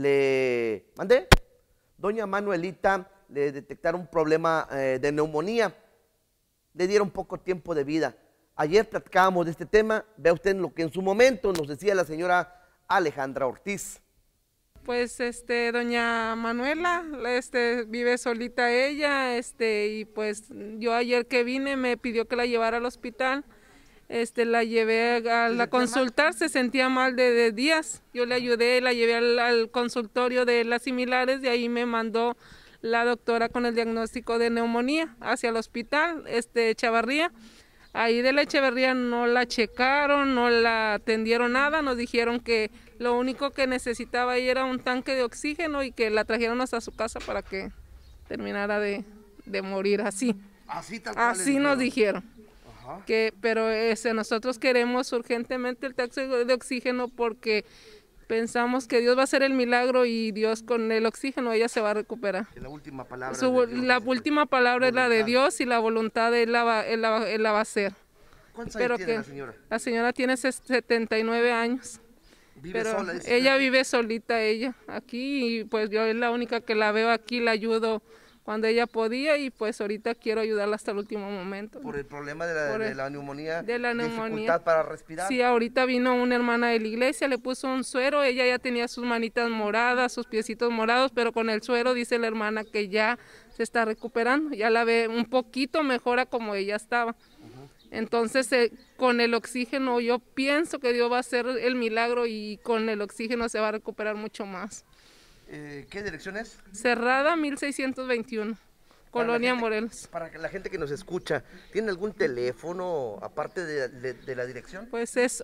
Doña Manuelita le detectaron un problema de neumonía. Le dieron poco tiempo de vida. Ayer platicábamos de este tema. Vea usted lo que en su momento nos decía la señora Alejandra Ortiz. Pues doña Manuela vive solita ella, y pues yo ayer que vine me pidió que la llevara al hospital. La llevé a consultar, se sentía mal de días. Yo le ayudé, la llevé al consultorio de las similares, de ahí me mandó la doctora con el diagnóstico de neumonía hacia el hospital Echeverría. Ahí de la Echeverría no la checaron, no la atendieron nada, nos dijeron que lo único que necesitaba ella era un tanque de oxígeno y que la trajeron hasta su casa para que terminara de morir así. Así nos dijeron. Pero nosotros queremos urgentemente el tanque de oxígeno porque pensamos que Dios va a hacer el milagro y Dios con el oxígeno ella se va a recuperar. La última palabra. La última palabra es la de Dios y la voluntad Él la va a hacer. ¿Cuántos años tiene la señora? La señora tiene 79 años. ¿Vive sola? Ella vive solita aquí y pues yo es la única que la veo aquí, la ayudo cuando ella podía y pues ahorita quiero ayudarla hasta el último momento. ¿Por el problema de la neumonía? De la neumonía. ¿Dificultad para respirar? Sí, ahorita vino una hermana de la iglesia, le puso un suero, ella ya tenía sus manitas moradas, sus piecitos morados, pero con el suero dice la hermana que ya se está recuperando, ya la ve un poquito mejor a como ella estaba. Entonces con el oxígeno yo pienso que Dios va a hacer el milagro y con el oxígeno se va a recuperar mucho más. ¿Qué dirección es? Cerrada 1621, Colonia Morelos. Para la gente que nos escucha, ¿tiene algún teléfono aparte de la dirección? Pues es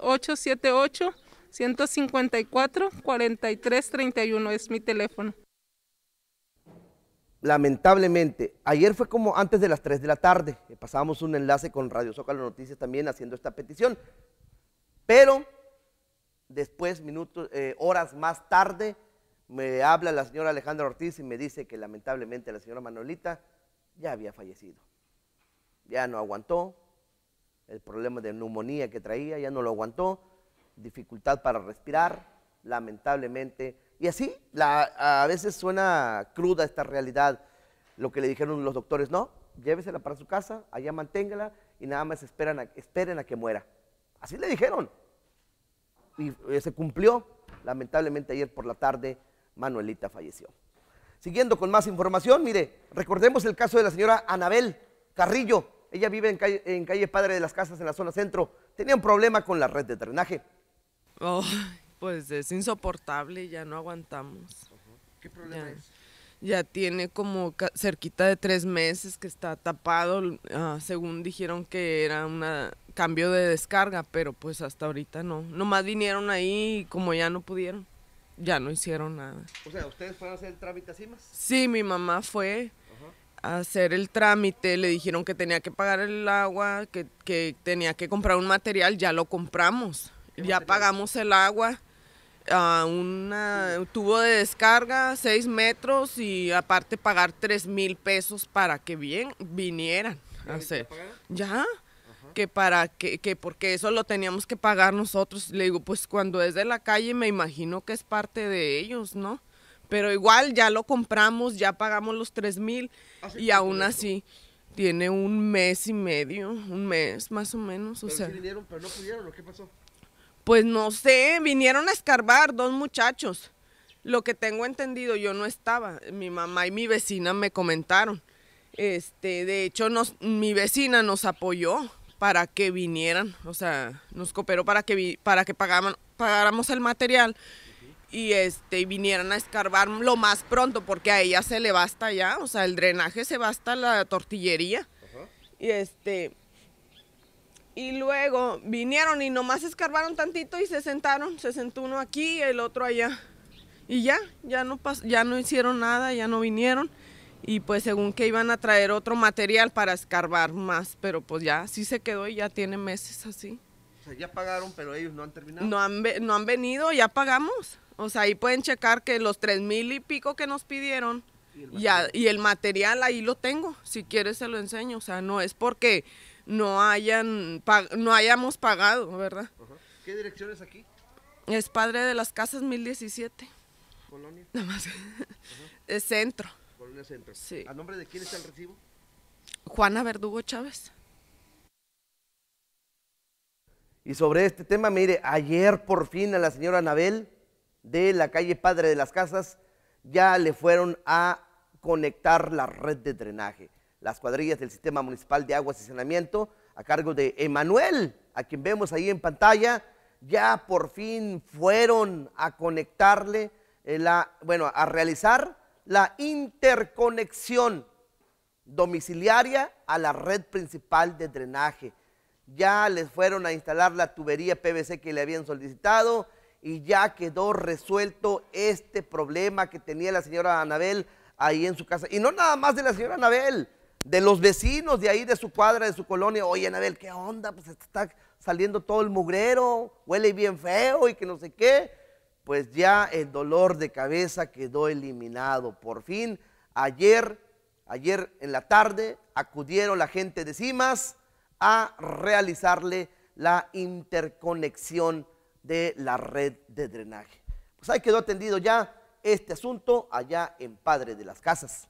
878-154-4331, es mi teléfono. Lamentablemente, ayer fue como antes de las 3 de la tarde, pasábamos un enlace con Radio Zócalo Noticias también haciendo esta petición, pero después, horas más tarde, me habla la señora Alejandra Ortiz y me dice que lamentablemente la señora Manuelita ya había fallecido. Ya no aguantó el problema de neumonía que traía, ya no lo aguantó, dificultad para respirar, lamentablemente. Y así, a veces suena cruda esta realidad, lo que le dijeron los doctores, no, llévesela para su casa, allá manténgala y nada más esperen a que muera. Así le dijeron. Y se cumplió, lamentablemente ayer por la tarde, Manuelita falleció. Siguiendo con más información, mire, recordemos el caso de la señora Anabel Carrillo. Ella vive en calle Padre de las Casas, en la zona centro. Tenía un problema con la red de drenaje. Oh, pues es insoportable, ya no aguantamos. ¿Qué problema es? Ya tiene como cerquita de 3 meses que está tapado, según dijeron que era un cambio de descarga, pero pues hasta ahorita no. Nomás vinieron ahí y como ya no pudieron, ya no hicieron nada. O sea, ¿ustedes fueron a hacer el trámite así más? Sí, mi mamá fue a hacer el trámite, le dijeron que tenía que pagar el agua, que tenía que comprar un material, ya lo compramos, ya pagamos el agua. Un tubo de descarga, 6 metros y aparte pagar 3,000 pesos para que vinieran a hacer. ¿Ya? Que porque eso lo teníamos que pagar nosotros. Le digo, pues cuando es de la calle me imagino que es parte de ellos, ¿no? Pero igual ya lo compramos, ya pagamos los 3,000 y aún así tiene 1 mes y medio, 1 mes más o menos. Pero sí vinieron, pero no pudieron, ¿o qué pasó? Pues no sé, vinieron a escarbar 2 muchachos. Lo que tengo entendido, yo no estaba, mi mamá y mi vecina me comentaron. De hecho, mi vecina nos apoyó para que vinieran, o sea, nos cooperó para que pagáramos el material y vinieran a escarbar lo más pronto, porque a ella se le va hasta allá, o sea, el drenaje se va hasta la tortillería. Y luego vinieron y nomás escarbaron tantito y se sentó uno aquí y el otro allá. Y ya no hicieron nada, ya no vinieron. Y pues según que iban a traer otro material para escarbar más, pero pues ya sí se quedó y ya tiene meses así. O sea, ya pagaron, pero ellos no han terminado. No han venido, ya pagamos. O sea, ahí pueden checar que los 3,000 y pico que nos pidieron, y el material ahí lo tengo, si quieres se lo enseño. O sea, no es porque no hayamos pagado, ¿verdad? ¿Qué dirección es aquí? Es Padre de las Casas 1017. ¿Colonia? Nada más. Es Centro. Colonia Centro. Sí. ¿A nombre de quién está el recibo? Juana Verdugo Chávez. Y sobre este tema, mire, ayer por fin a la señora Anabel de la calle Padre de las Casas ya le fueron a conectar la red de drenaje. Las cuadrillas del Sistema Municipal de Aguas y Saneamiento, a cargo de Emanuel, a quien vemos ahí en pantalla, ya por fin fueron a conectarle, a realizar la interconexión domiciliaria a la red principal de drenaje. Ya les fueron a instalar la tubería PVC que le habían solicitado y ya quedó resuelto este problema que tenía la señora Anabel ahí en su casa. Y no nada más de la señora Anabel, de los vecinos de ahí, de su cuadra, de su colonia. Oye, Anabel, ¿qué onda? Pues está saliendo todo el mugrero, huele bien feo y que no sé qué. Pues ya el dolor de cabeza quedó eliminado. Por fin, ayer en la tarde, acudieron la gente de CIMAS a realizarle la interconexión de la red de drenaje. Pues ahí quedó atendido ya este asunto allá en Padre de las Casas.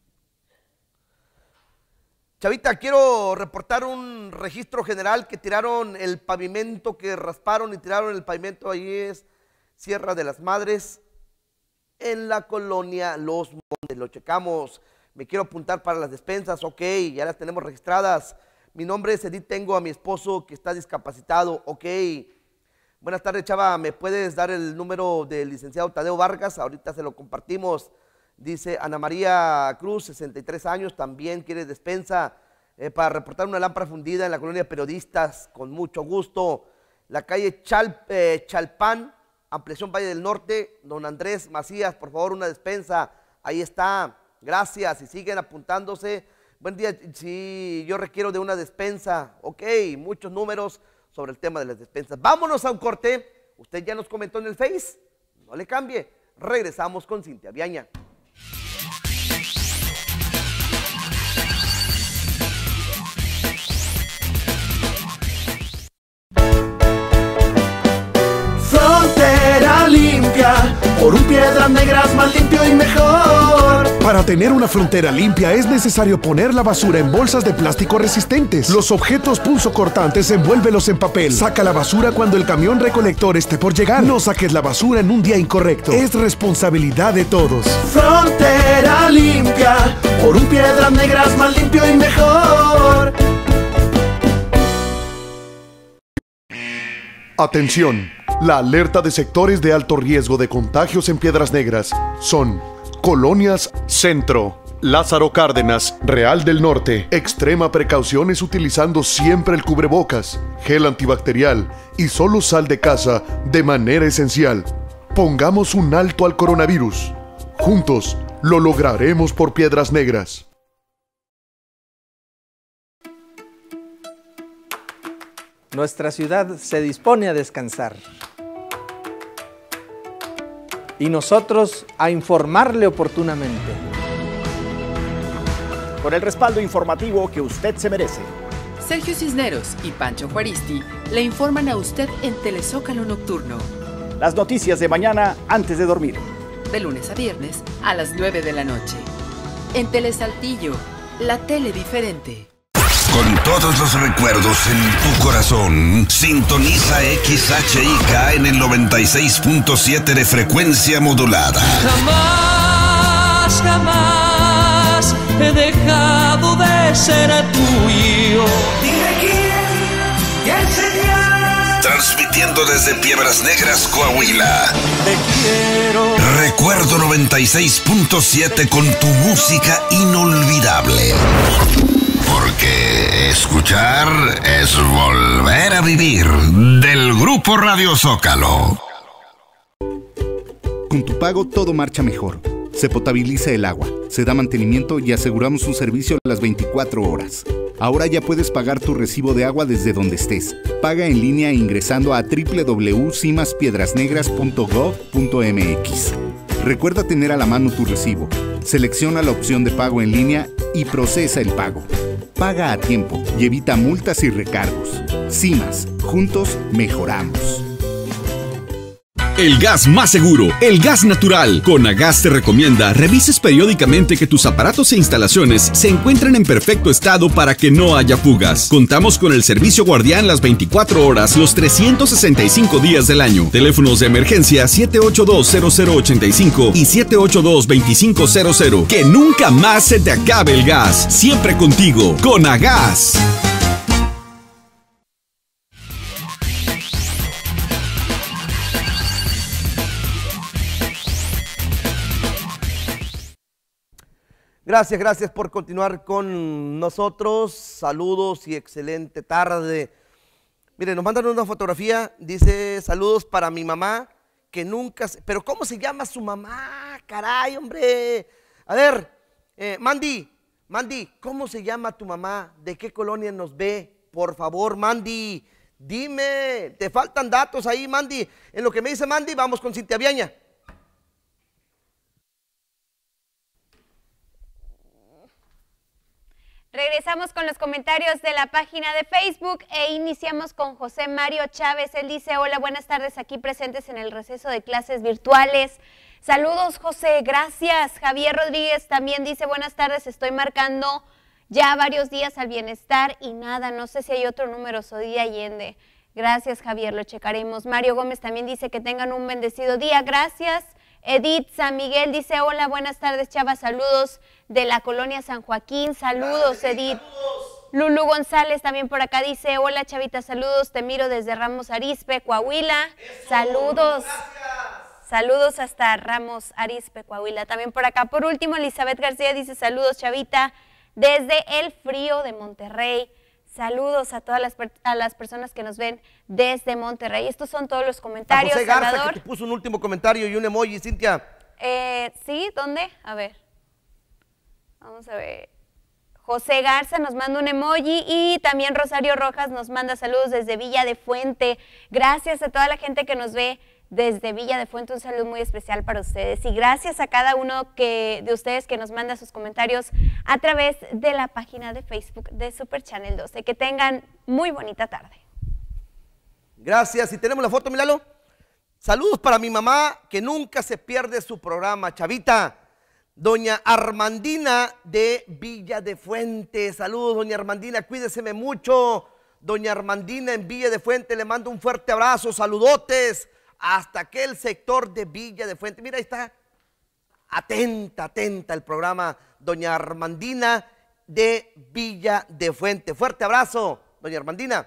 Chavita, quiero reportar un registro general que tiraron el pavimento, que rasparon y tiraron el pavimento, ahí es Sierra de las Madres, en la colonia Los Montes. Lo checamos, me quiero apuntar para las despensas, ok, ya las tenemos registradas. Mi nombre es Edith, tengo a mi esposo que está discapacitado, ok. Buenas tardes, chava, ¿me puedes dar el número del licenciado Tadeo Vargas? Ahorita se lo compartimos. Dice Ana María Cruz, 63 años, también quiere despensa para reportar una lámpara fundida en la colonia Periodistas, con mucho gusto. La calle Chalpán, ampliación Valle del Norte, don Andrés Macías, por favor, una despensa. Ahí está, gracias, y siguen apuntándose. Buen día, sí, yo requiero de una despensa. Ok, muchos números sobre el tema de las despensas. Vámonos a un corte. Usted ya nos comentó en el Face. No le cambie. Regresamos con Cintia Viaña. Frontera limpia, por un Piedras Negras más limpio y mejor. Para tener una frontera limpia es necesario poner la basura en bolsas de plástico resistentes. Los objetos punzocortantes envuélvelos en papel. Saca la basura cuando el camión recolector esté por llegar. No saques la basura en un día incorrecto. Es responsabilidad de todos. Frontera limpia, por un Piedras Negras más limpio y mejor. Atención, la alerta de sectores de alto riesgo de contagios en Piedras Negras son Colonias Centro, Lázaro Cárdenas, Real del Norte. Extrema precauciones utilizando siempre el cubrebocas, gel antibacterial y solo sal de casa de manera esencial. Pongamos un alto al coronavirus. Juntos lo lograremos por Piedras Negras. Nuestra ciudad se dispone a descansar y nosotros a informarle oportunamente. Con el respaldo informativo que usted se merece. Sergio Cisneros y Pancho Juaristi le informan a usted en Telezócalo Nocturno. Las noticias de mañana antes de dormir. De lunes a viernes a las 9 de la noche. En Telesaltillo, la tele diferente. Con todos los recuerdos en tu corazón, sintoniza XHIK en el 96.7 de frecuencia modulada. Jamás, jamás he dejado de ser tuyo. Dime quién sería. Transmitiendo desde Piedras Negras, Coahuila. Te quiero. Recuerdo 96.7 con tu música inolvidable. Porque escuchar es volver a vivir. Del Grupo Radio Zócalo. Con tu pago todo marcha mejor. Se potabiliza el agua, se da mantenimiento y aseguramos un servicio las 24 horas. Ahora ya puedes pagar tu recibo de agua desde donde estés. Paga en línea ingresando a www.cimaspiedrasnegras.gov.mx. Recuerda tener a la mano tu recibo. Selecciona la opción de pago en línea y procesa el pago. Paga a tiempo y evita multas y recargos. CIMAS, juntos mejoramos. El gas más seguro, el gas natural. Conagas te recomienda revises periódicamente que tus aparatos e instalaciones se encuentren en perfecto estado para que no haya fugas. Contamos con el servicio guardián las 24 horas, los 365 días del año. Teléfonos de emergencia 782-0085 y 782-2500. Que nunca más se te acabe el gas. Siempre contigo, Conagas. Gracias, gracias por continuar con nosotros. Saludos y excelente tarde. Miren, nos mandan una fotografía, dice saludos para mi mamá, que nunca... Pero ¿cómo se llama su mamá? Caray, hombre. A ver, Mandy, ¿cómo se llama tu mamá? ¿De qué colonia nos ve? Por favor, Mandy, dime. Te faltan datos ahí, Mandy. En lo que me dice Mandy, vamos con Cintia Viaña. Regresamos con los comentarios de la página de Facebook e iniciamos con José Mario Chávez. Él dice, hola, buenas tardes, aquí presentes en el receso de clases virtuales. Saludos, José, gracias. Javier Rodríguez también dice, buenas tardes, estoy marcando ya varios días al bienestar y nada, no sé si hay otro número, Sodía Allende. Gracias, Javier, lo checaremos. Mario Gómez también dice que tengan un bendecido día, gracias. Edith San Miguel dice, hola, buenas tardes, Chava, saludos de la colonia San Joaquín, saludos, Edith. Lulu González también por acá dice, hola, Chavita, saludos, te miro desde Ramos Arizpe, Coahuila, saludos. Saludos hasta Ramos Arizpe, Coahuila. También por acá, por último, Elizabeth García dice, saludos, Chavita, desde el frío de Monterrey. Saludos a todas las personas que nos ven desde Monterrey. Estos son todos los comentarios. A José Garza, Salvador, que te puso un último comentario y un emoji, Cintia. ¿Sí? ¿Dónde? A ver. Vamos a ver. José Garza nos manda un emoji y también Rosario Rojas nos manda saludos desde Villa de Fuente. Gracias a toda la gente que nos ve desde Villa de Fuente, un saludo muy especial para ustedes y gracias a cada uno de ustedes que nos manda sus comentarios a través de la página de Facebook de Super Channel 12. Que tengan muy bonita tarde. Gracias, y tenemos la foto, míralo. Saludos para mi mamá, que nunca se pierde su programa, Chavita. Doña Armandina de Villa de Fuente. Saludos, doña Armandina, cuídeseme mucho. Doña Armandina en Villa de Fuente, le mando un fuerte abrazo, saludotes hasta aquel sector de Villa de Fuente. Mira, ahí está, atenta el programa, doña Armandina de Villa de Fuente. Fuerte abrazo, doña Armandina.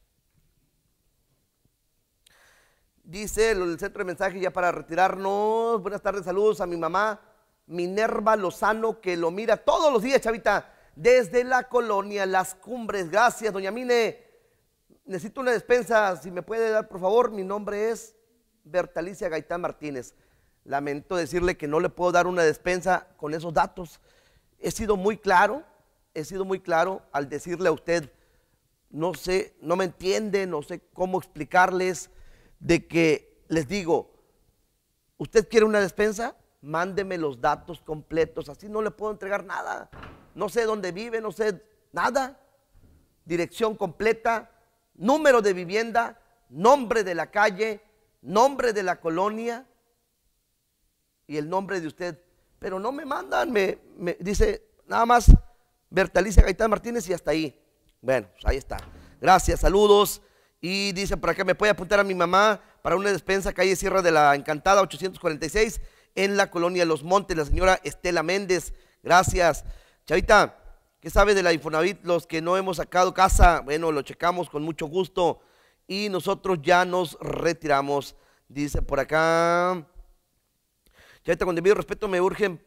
Dice el centro de mensaje ya para retirarnos. Buenas tardes, saludos a mi mamá Minerva Lozano, que lo mira todos los días, Chavita, desde la colonia Las Cumbres. Gracias, doña Mine. Necesito una despensa, si me puede dar, por favor. Mi nombre es Bertalicia Gaitán Martínez. Lamento decirle que no le puedo dar una despensa con esos datos. He sido muy claro al decirle a usted, no sé, no me entiende, no sé cómo explicarles, de que les digo, ¿usted quiere una despensa? Mándeme los datos completos, así no le puedo entregar nada. No sé dónde vive, no sé nada. Dirección completa, número de vivienda, nombre de la calle, nombre de la colonia y el nombre de usted. Pero no me mandan, me dice nada más Bertalicia Gaitán Martínez y hasta ahí. Bueno, pues ahí está. Gracias, saludos. Y dice por acá, me puede apuntar a mi mamá para una despensa, calle Sierra de la Encantada, 846, en la colonia Los Montes, la señora Estela Méndez. Gracias. Chavita, ¿qué sabe de la Infonavit? Los que no hemos sacado casa, bueno, lo checamos con mucho gusto y nosotros ya nos retiramos. Dice por acá, Chavita, con debido respeto me urgen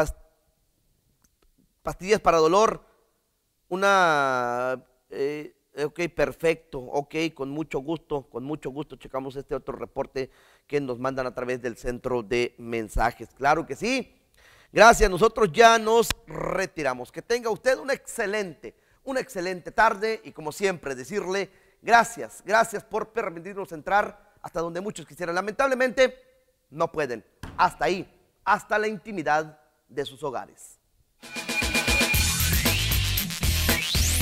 pastillas para dolor, una... ok, perfecto, ok, con mucho gusto checamos este otro reporte que nos mandan a través del centro de mensajes. Claro que sí. Gracias, nosotros ya nos retiramos. Que tenga usted una excelente tarde y como siempre decirle gracias por permitirnos entrar hasta donde muchos quisieran. Lamentablemente no pueden, hasta ahí, hasta la intimidad de sus hogares.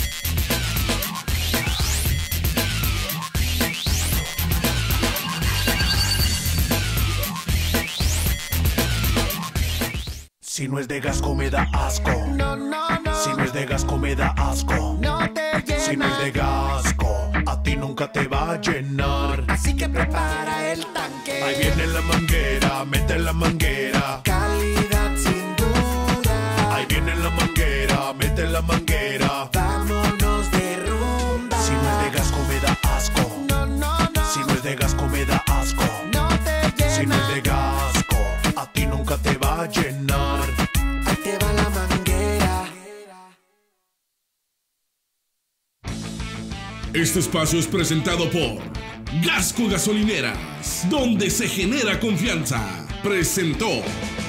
Si no es de Gasco me da asco. No, no, no. Si no es de Gasco me da asco. No te llena. Si no es de Gasco, a ti nunca te va a llenar. Así que prepara el tanque. Ahí viene la manguera, mete la manguera. Calidad sin duda. Ahí viene la manguera, mete la manguera. Vámonos de rumba. Si no es de Gasco me da asco. No, no, no. Si no es de Gasco me da asco. No te llena. Si no es de Gasco, a ti nunca te va a llenar. Ahí te va la manguera. Este espacio es presentado por Gasco Gasolineras, donde se genera confianza. Presentó.